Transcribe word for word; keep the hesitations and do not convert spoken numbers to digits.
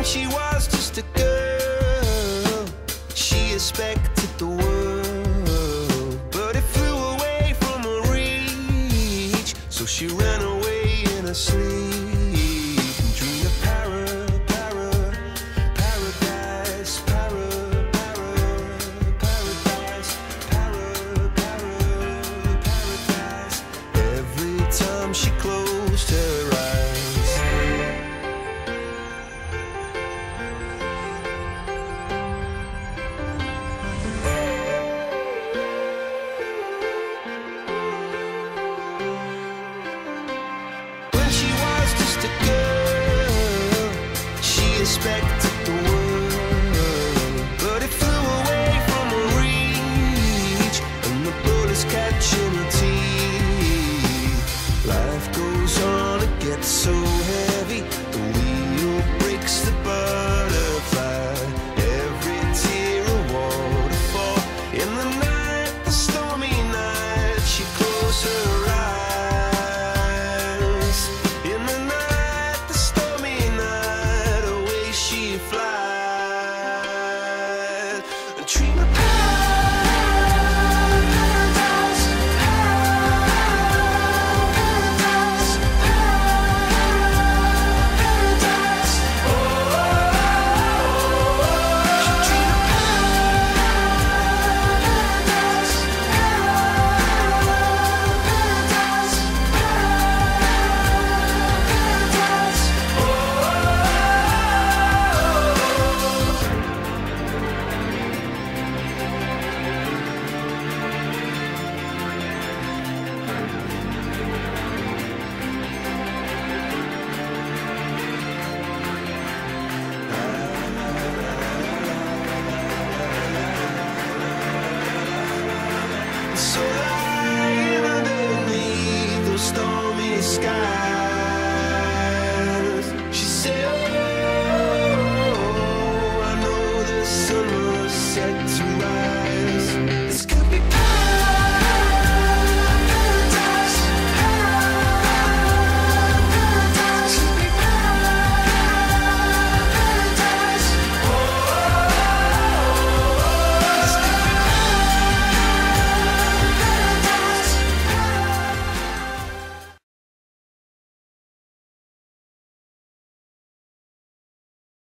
When she was just a girl, she expected the world, but it flew away from her reach. So she ran away in her sleep and dreamed of para, para, paradise, para, para, paradise, para, para, paradise. Every time she closed her eyes, when she was just a girl, she expected